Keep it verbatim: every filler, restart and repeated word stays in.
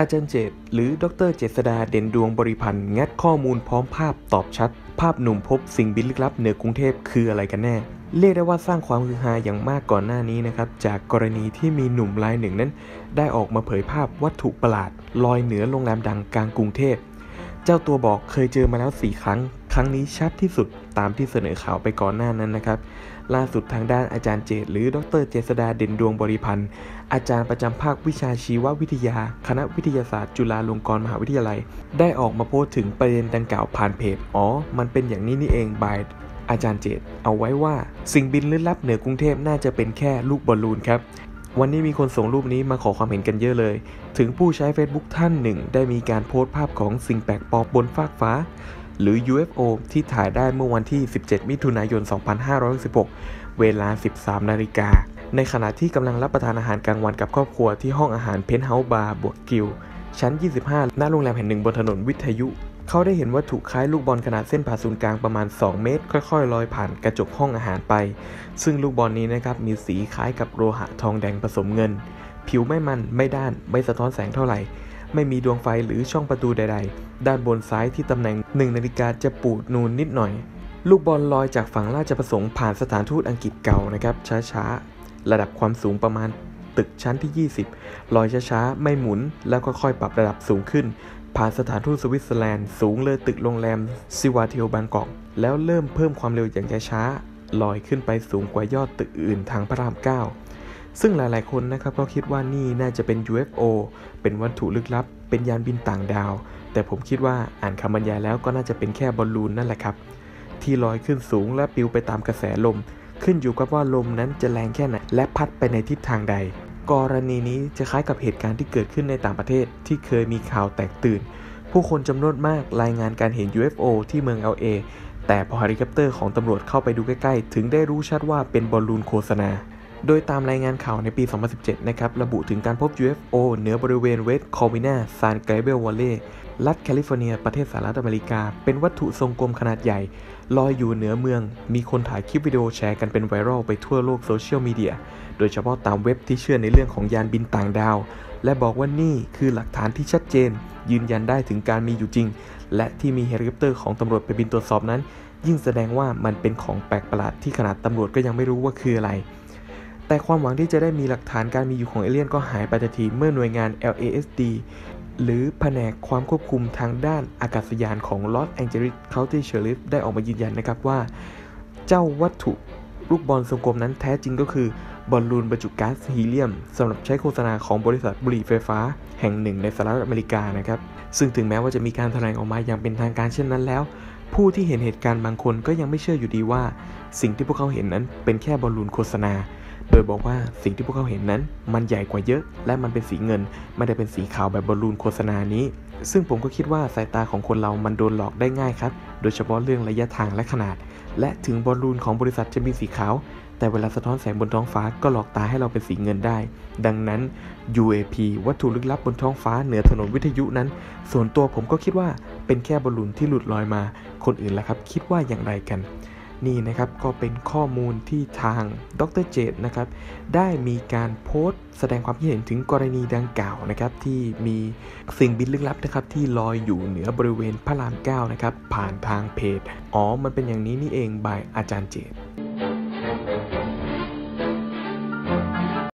อาจารย์เจตหรือดรเจษฎาเด่นดวงบริพันธ์งัดข้อมูลพร้อมภาพตอบชัดภาพหนุ่มพบสิ่งบินลึกลับเหนือกรุงเทพคืออะไรกันแน่เรียกได้ว่าสร้างความฮือฮาอย่างมากก่อนหน้านี้นะครับจากกรณีที่มีหนุ่มรายหนึ่งนั้นได้ออกมาเผยภาพวัตถุประหลาดลอยเหนือโรงแรมดังกลางกรุงเทพเจ้าตัวบอกเคยเจอมาแล้วสี่ครั้งครั้งนี้ชัดที่สุดตามที่เสนอข่าวไปก่อนหน้านั้นนะครับล่าสุดทางด้านอาจารย์เจตหรือดรเจษฎาเด่นดวงบริพันธ์อาจารย์ประจำภาควิชาชีววิทยาคณะวิทยาศาสตร์จุฬาลงกรณ์มหาวิทยาลัยได้ออกมาโพสต์ถึงประเด็นดังกล่าวผ่านเพจอ๋อมันเป็นอย่างนี้นี่เองบายอาจารย์เจตเอาไว้ว่าสิ่งบินลึกลับเหนือกรุงเทพน่าจะเป็นแค่ลูกบอลลูนครับวันนี้มีคนส่งรูปนี้มาขอความเห็นกันเยอะเลยถึงผู้ใช้ Facebook ท่านหนึ่งได้มีการโพสต์ภาพของสิ่งแปลกปลอมบนฟากฟ้าหรือ ยู เอฟ โอ ที่ถ่ายได้เมื่อวันที่สิบเจ็ดมิถุนายนสองพันห้าร้อยหกสิบหกเวลา สิบสามนาฬิกาในขณะที่กำลังรับประทานอาหารกลางวันกับครอบครัวที่ห้องอาหารเพนท์เฮาส์บาร์บวกกิลชั้นยี่สิบห้าณโรงแรมแห่งหนึ่งบนถนนวิทยุเขาได้เห็นวัตถุคล้ายลูกบอลขนาดเส้นผ่าศูนย์กลางประมาณสองเมตรค่อยๆลอยผ่านกระจกห้องอาหารไปซึ่งลูกบอลนี้นะครับมีสีคล้ายกับโลหะทองแดงผสมเงินผิวไม่มันไม่ด้านไม่สะท้อนแสงเท่าไหร่ไม่มีดวงไฟหรือช่องประตูใดๆด้านบนซ้ายที่ตำแหน่งหนึ่งนาฬิกาจะปูดนูนนิดหน่อยลูกบอลลอยจากฝั่งราชประสงค์ผ่านสถานทูตอังกฤษเก่านะครับช้าๆระดับความสูงประมาณตึกชั้นที่ยี่สิบลอยช้าๆไม่หมุนแล้วค่อยๆปรับระดับสูงขึ้นผ่านสถานทูตสวิตเซอร์แลนด์สูงเลยตึกโรงแรมซิวาเทลบางกอกแล้วเริ่มเพิ่มความเร็วอย่างช้าๆลอยขึ้นไปสูงกว่ายอดตึกอื่นทางพระรามเก้าซึ่งหลายๆคนนะครับก็คิดว่านี่น่าจะเป็น ยู เอฟ โอ เป็นวัตถุลึกลับเป็นยานบินต่างดาวแต่ผมคิดว่าอ่านคำบรรยายแล้วก็น่าจะเป็นแค่บอลลูนนั่นแหละครับที่ลอยขึ้นสูงและปลิวไปตามกระแสลมขึ้นอยู่กับว่าลมนั้นจะแรงแค่ไหนและพัดไปในทิศทางใดกรณีนี้จะคล้ายกับเหตุการณ์ที่เกิดขึ้นในต่างประเทศที่เคยมีข่าวแตกตื่นผู้คนจำนวนมากรายงานการเห็น ยู เอฟ โอ ที่เมือง แอล เอ แต่พอเฮลิคอปเตอร์ของตำรวจเข้าไปดูใกล้ๆถึงได้รู้ชัดว่าเป็นบอลลูนโฆษณาโดยตามรายงานข่าวในปี สองพันสิบเจ็ด นะครับระบุถึงการพบ ยู เอฟ โอ เหนือบริเวณเวสต์คอวินาซานไกเบลวัลเลย์รัฐแคลิฟอร์เนียประเทศสหรัฐอเมริกาเป็นวัตถุทรงกลมขนาดใหญ่ลอยอยู่เหนือเมืองมีคนถ่ายคลิปวิดีโอแชร์กันเป็นไวรัลไปทั่วโลกโซเชียลมีเดียโดยเฉพาะตามเว็บที่เชื่อในเรื่องของยานบินต่างดาวและบอกว่านี่คือหลักฐานที่ชัดเจนยืนยันได้ถึงการมีอยู่จริงและที่มีเฮลิคอปเตอร์ของตำรวจไปบินตรวจสอบนั้นยิ่งแสดงว่ามันเป็นของแปลกประหลาดที่ขนาดตำรวจก็ยังไม่รู้ว่าคืออะไรแต่ความหวังที่จะได้มีหลักฐานการมีอยู่ของเอเลี่ยนก็หายไปทันทีเมื่อหน่วยงาน แอล เอ เอส ดี หรือแผนกความควบคุมทางด้านอากาศยานของลอสแองเจลิสเคานตี้เชอริฟได้ออกมายืนยันนะครับว่าเจ้าวัตถุลูกบอลทรงกลมนั้นแท้จริงก็คือบอลลูนบรรจุก๊าซฮีเลียมสำหรับใช้โฆษณาของบริษัทบุหรี่ไฟฟ้าแห่งหนึ่งในสหรัฐอเมริกานะครับซึ่งถึงแม้ว่าจะมีการแถลงออกมาอย่างเป็นทางการเช่นนั้นแล้วผู้ที่เห็นเหตุการณ์บางคนก็ยังไม่เชื่ออยู่ดีว่าสิ่งที่พวกเขาเห็นนั้นเป็นแค่บอลลูนโฆษณาโดยบอกว่าสิ่งที่พวกเขาเห็นนั้นมันใหญ่กว่าเยอะและมันเป็นสีเงินไม่ได้เป็นสีขาวแบบบอลลูนโฆษณานี้ซึ่งผมก็คิดว่าสายตาของคนเรามันโดนหลอกได้ง่ายครับโดยเฉพาะเรื่องระยะทางและขนาดและถึงบอลลูนของบริษัทจะมีสีขาวแต่เวลาสะท้อนแสงบนท้องฟ้าก็หลอกตาให้เราเป็นสีเงินได้ดังนั้น ยู เอ พี วัตถุลึกลับบนท้องฟ้าเหนือถนนวิทยุนั้นส่วนตัวผมก็คิดว่าเป็นแค่บอลลูนที่หลุดลอยมาคนอื่นล่ะครับคิดว่าอย่างไรกันนี่นะครับก็เป็นข้อมูลที่ทางดรเจตนะครับได้มีการโพสต์แสดงความคิดเห็นถึงกรณีดังกล่าวนะครับที่มีสิ่งบินลึกลับนะครับที่ลอยอยู่เหนือบริเวณพระรามเก้านะครับผ่านทางเพจอ๋อมันเป็นอย่างนี้นี่เองบายอาจารย์เจต